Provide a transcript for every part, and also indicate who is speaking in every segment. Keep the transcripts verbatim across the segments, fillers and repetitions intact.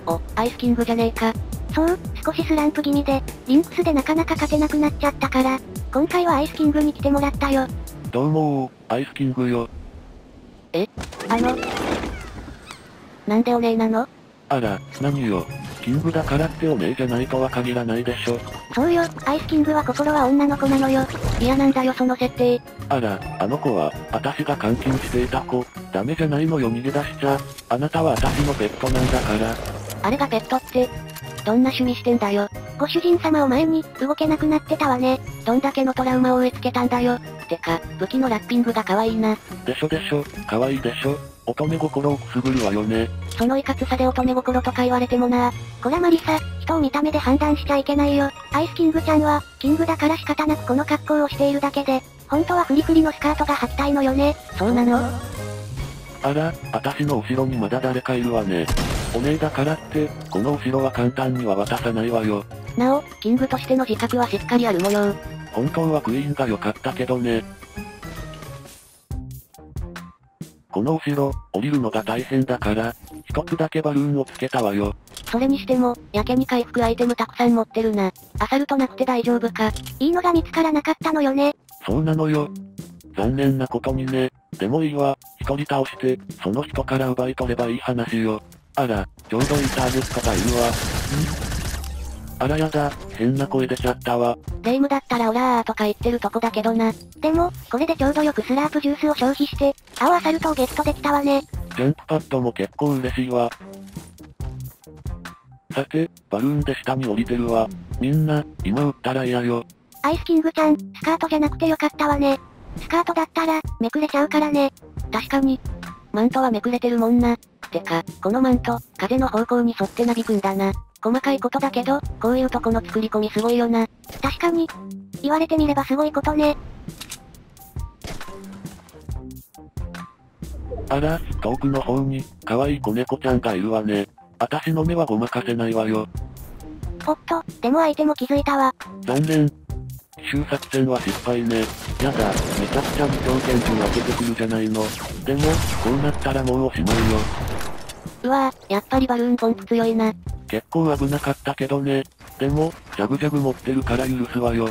Speaker 1: お、アイスキングじゃねえか。
Speaker 2: そう、少しスランプ気味で、リンクスでなかなか勝てなくなっちゃったから、今回はアイスキングに来てもらったよ。
Speaker 3: どうもー、アイスキングよ。
Speaker 1: えあの、なんでお姉なの？
Speaker 3: あら、何よ。キングだからってお姉じゃないとは限らないでしょ。
Speaker 2: そうよ、アイスキングは心は女の子なのよ。
Speaker 1: いやなんだよその設定。
Speaker 3: あら、あの子は、私が監禁していた子。ダメじゃないのよ逃げ出しちゃ。あなたは私のペットなんだから。
Speaker 1: あれがペットって、どんな趣味してんだよ。
Speaker 2: ご主人様を前に、動けなくなってたわね。
Speaker 1: どんだけのトラウマを植え付けたんだよ。てか、武器のラッピングが可愛いな。
Speaker 3: でしょでしょ、可愛いでしょ。乙女心をくすぐるわよね。
Speaker 1: そのいかつさで乙女心とか言われてもな。
Speaker 2: こらマリサ、人を見た目で判断しちゃいけないよ。アイスキングちゃんは、キングだから仕方なくこの格好をしているだけで、本当はフリフリのスカートが履きたいのよね。
Speaker 1: そうなの？
Speaker 3: あら、私の後ろにまだ誰かいるわね。お姉だからって、この後ろは簡単には渡さないわよ。
Speaker 1: なお、キングとしての自覚はしっかりある模様。
Speaker 3: 本当はクイーンが良かったけどね。この後ろ、降りるのが大変だから、一つだけバルーンをつけたわよ。
Speaker 1: それにしても、やけに回復アイテムたくさん持ってるな。アサルトなくて大丈夫か？
Speaker 2: いいのが見つからなかったのよね。
Speaker 3: そうなのよ。残念なことにね。でもいいわ、一人倒して、その人から奪い取ればいい話よ。あら、ちょうどいいターゲットがいるわ。ん？あらやだ、変な声出ちゃったわ。
Speaker 1: レイムだったらオラーとか言ってるとこだけどな。
Speaker 2: でも、これでちょうどよくスラープジュースを消費して、青アサルトをゲットできたわね。
Speaker 3: ジャンプパッドも結構嬉しいわ。さて、バルーンで下に降りてるわ。みんな、今撃ったら嫌よ。
Speaker 2: アイスキングちゃん、スカートじゃなくてよかったわね。スカートだったら、めくれちゃうからね。
Speaker 1: 確かに。マントはめくれてるもんな。てか、このマント、風の方向に沿ってなびくんだな。細かいことだけど、こういうとこの作り込みすごいよな。
Speaker 2: 確かに。言われてみればすごいことね。
Speaker 3: あら、遠くの方に、可愛い子猫ちゃんがいるわね。私の目はごまかせないわよ。
Speaker 2: おっと、でも相手も気づいたわ。
Speaker 3: 残念。奇襲作戦は失敗ね。やだ、めちゃくちゃ微調拳銃開けてくるじゃないの。でも、こうなったらもうおしまいよ。
Speaker 1: うわぁ、やっぱりバルーンポンプ強いな。
Speaker 3: 結構危なかったけどね。でも、ジャブジャブ持ってるから許すわよ。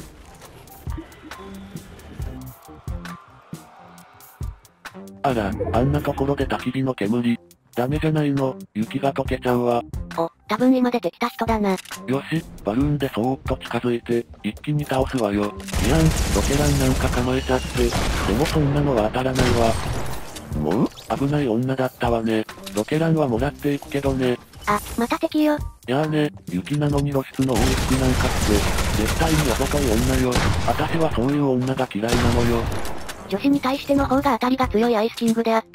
Speaker 3: あら、あんなところで焚き火の煙。ダメじゃないの、雪が溶けちゃうわ。
Speaker 1: お、多分今出てきた人だな。
Speaker 3: よし、バルーンでそーっと近づいて、一気に倒すわよ。いやん、ロケランなんか構えちゃって。でもそんなのは当たらないわ。もう、危ない女だったわね。ロケランはもらっていくけどね。
Speaker 2: あ、また敵よ。
Speaker 3: やーね、雪なのに露出の多い服なんかって、絶対にあざとい女よ。私はそういう女が嫌いなのよ。
Speaker 1: 女子に対しての方が当たりが強いアイスキングであった。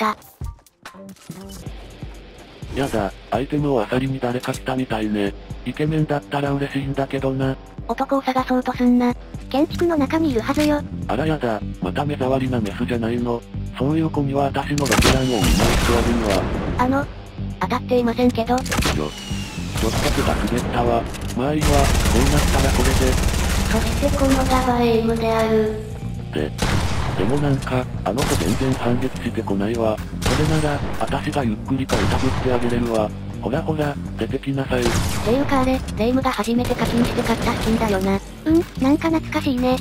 Speaker 3: やだ、アイテムをあさりに誰か来たみたいね。イケメンだったら嬉しいんだけどな。
Speaker 1: 男を探そうとすんな。
Speaker 2: 建築の中にいるはずよ。
Speaker 3: あらやだ、また目障りなメスじゃないの。そういう子には私のロケランをお見舞いしてあげるわ。
Speaker 1: あの、当たっていませんけど。よ、
Speaker 3: ちょっと手が滑ったわ。まあいいわ、こうなったらこれで。
Speaker 1: そしてこのガバエイムである。
Speaker 3: で、でもなんか、あの子全然反撃してこないわ。それなら、私がゆっくりと歌ぶってあげれるわ。ほらほら、出てきなさい。
Speaker 1: ていうかあれ、レイムが初めて課金して買ったスキンだよな。
Speaker 2: うん、なんか懐かしいね。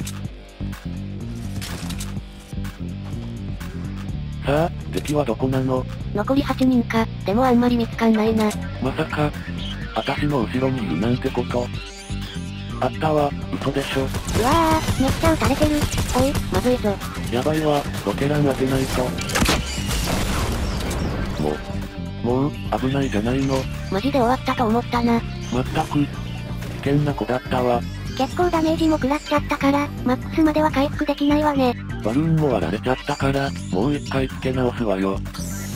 Speaker 3: さあ、敵はどこなの？
Speaker 1: 残りはちにんか、でもあんまり見つかんないな。
Speaker 3: まさか、私の後ろにいるなんてこと。あったわ、嘘でしょ。
Speaker 2: うわぁ、めっちゃ撃たれてる。
Speaker 1: おい、まずいぞ。
Speaker 3: やばいわ、ロケラン当てないと。もう、もう、危ないじゃないの。
Speaker 1: マジで終わったと思ったな。
Speaker 3: まったく、危険な子だったわ。
Speaker 2: 結構ダメージも食らっちゃったから、マックスまでは回復できないわね。
Speaker 3: バルーンも割られちゃったから、もう一回付け直すわよ。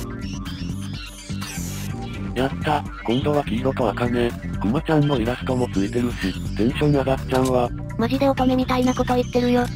Speaker 3: やった、今度は黄色と赤ね。クマちゃんのイラストもついてるし、テンション上がっちゃうわ。
Speaker 1: マジで乙女みたいなこと言ってるよ。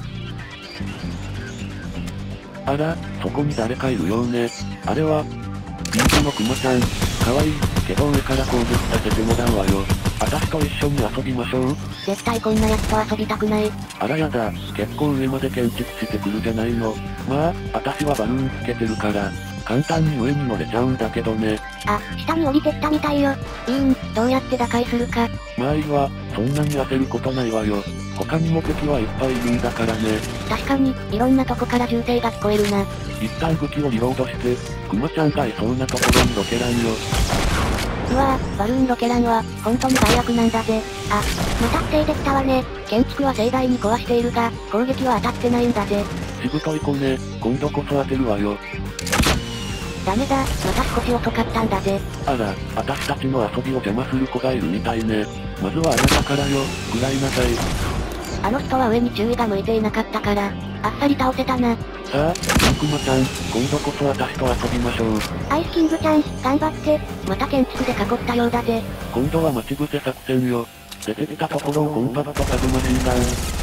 Speaker 3: あら、そこに誰かいるようね。あれは、ピンクのクマちゃん。かわいい、けど上から攻撃させてもらうわよ。私と一緒に遊びましょう。
Speaker 1: 絶対こんなやつと遊びたくない。
Speaker 3: あらやだ、結構上まで建築してくるじゃないの。まあ、私はバルーンつけてるから。 簡単に上に乗れちゃうんだけどね。
Speaker 2: あ、下に降りてったみたいよ。
Speaker 1: うーん、どうやって打開するか。
Speaker 3: まあいいわ、そんなに焦ることないわよ。他にも敵はいっぱいいるんだからね。
Speaker 1: 確かに、いろんなとこから銃声が聞こえるな。
Speaker 3: 一旦武器をリロードして、クマちゃんがいそうなところにロケランよ。
Speaker 1: うわぁ、バルーンロケランは、本当に最悪なんだぜ。
Speaker 2: あ、また防いできたわね。
Speaker 1: 建築は盛大に壊しているが、攻撃は当たってないんだぜ。
Speaker 3: しぶとい子ね、今度こそ当てるわよ。
Speaker 1: ダメだ、また少し遅かったんだぜ。
Speaker 3: あら、私たちの遊びを邪魔する子がいるみたいね。まずはあなたからよ、食らいなさい。
Speaker 1: あの人は上に注意が向いていなかったから、あっさり倒せたな。
Speaker 3: さあ、ピンクマちゃん、今度こそ私と遊びましょう。
Speaker 2: アイスキングちゃん、頑張って。
Speaker 1: また建築で囲ったようだぜ。
Speaker 3: 今度は待ち伏せ作戦よ。出てきたところをコンパクトサブマシンガン。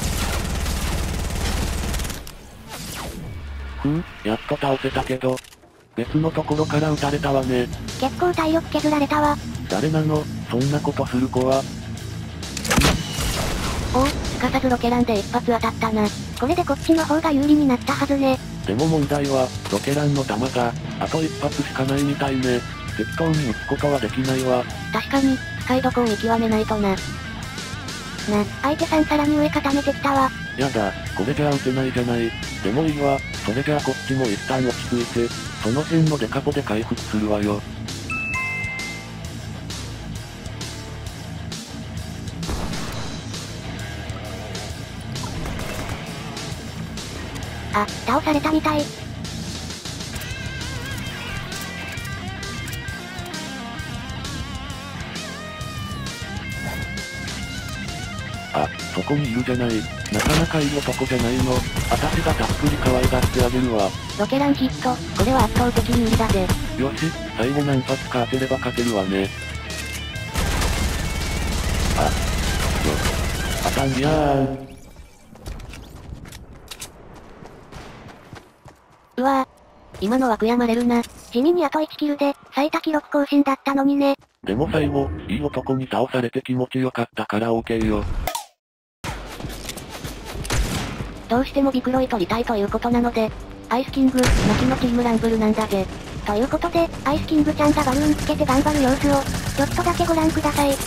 Speaker 3: ふん、やっと倒せたけど、別のところから撃たれたわね。
Speaker 2: 結構体力削られたわ。
Speaker 3: 誰なの、そんなことする子は。
Speaker 1: おお、すかさずロケランで一発当たったな。
Speaker 2: これでこっちの方が有利になったはずね。
Speaker 3: でも問題は、ロケランの弾が、あと一発しかないみたいね。適当に撃つことはできないわ。
Speaker 1: 確かに、使いどこを見極めないとな。
Speaker 2: な、相手さんさらに上固めてきたわ。
Speaker 3: やだ、これじゃ撃てないじゃない。でもいいわ、それじゃあこっちも一旦落ち着いて、その辺のデカポで回復するわよ。
Speaker 2: あ、倒されたみたい。
Speaker 3: あ、そこにいるじゃない。なかなかいい男じゃないの。私がたっぷり可愛がってあげるわ。
Speaker 1: ロケランヒット、これは圧倒的に有利だぜ。
Speaker 3: よし、最後何発か当てれば勝てるわね。あ、よ、当たんやーん。
Speaker 1: うわぁ。今のは悔やまれるな。
Speaker 2: 地味にあといちキルで、最多記録更新だったのにね。
Speaker 3: でも最後、いい男に倒されて気持ちよかったから OK よ。
Speaker 1: どうしてもビクロイ取りたいということなので、アイスキング、泣きのチームランブルなんだぜ。
Speaker 2: ということで、アイスキングちゃんがバルーンつけて頑張る様子を、ちょっとだけご覧ください。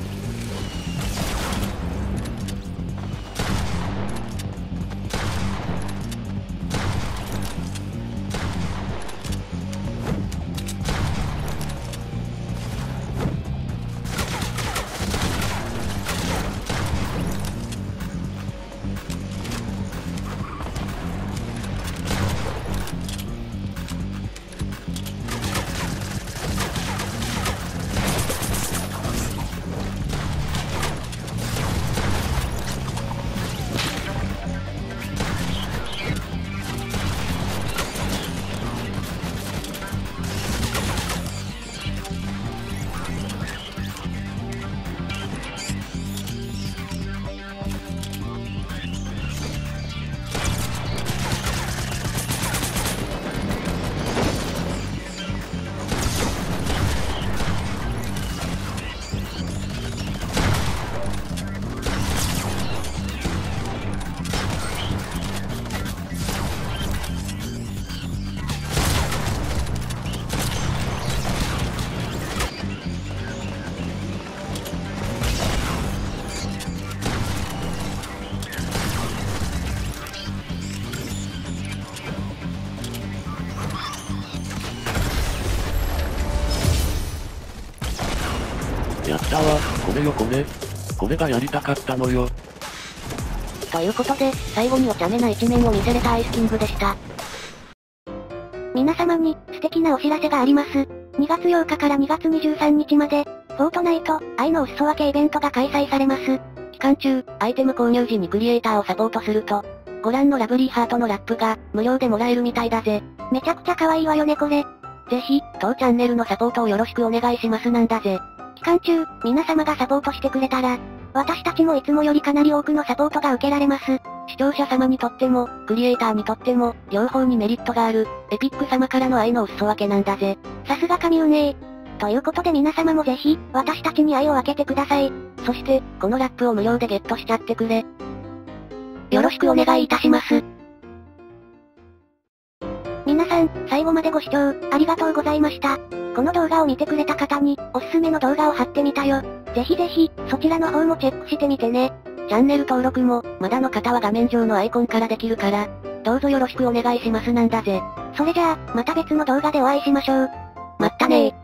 Speaker 3: やったわ、これよこれ。これがやりたかったのよ。
Speaker 1: ということで、最後にお茶目な一面を見せれたアイスキングでした。
Speaker 2: 皆様に、素敵なお知らせがあります。にがつようかからにがつにじゅうさんにちまで、フォートナイト、愛のお裾分けイベントが開催されます。
Speaker 1: 期間中、アイテム購入時にクリエイターをサポートすると、ご覧のラブリーハートのラップが、無料でもらえるみたいだぜ。
Speaker 2: めちゃくちゃ可愛いわよねこれ。
Speaker 1: ぜひ、当チャンネルのサポートをよろしくお願いしますなんだぜ。
Speaker 2: 期間中、皆様がサポートしてくれたら、私たちもいつもよりかなり多くのサポートが受けられます。
Speaker 1: 視聴者様にとっても、クリエイターにとっても、両方にメリットがある、エピック様からの愛のお裾分けなんだぜ。
Speaker 2: さすが神運営。ということで皆様もぜひ、私たちに愛を分けてください。
Speaker 1: そして、このラップを無料でゲットしちゃってくれ。よろしくお願いいたします。
Speaker 2: 皆さん、 さん、最後までご視聴、ありがとうございました。この動画を見てくれた方に、おすすめの動画を貼ってみたよ。ぜひぜひ、そちらの方もチェックしてみてね。
Speaker 1: チャンネル登録も、まだの方は画面上のアイコンからできるから、どうぞよろしくお願いしますなんだぜ。
Speaker 2: それじゃあ、また別の動画でお会いしましょう。
Speaker 1: まったねー。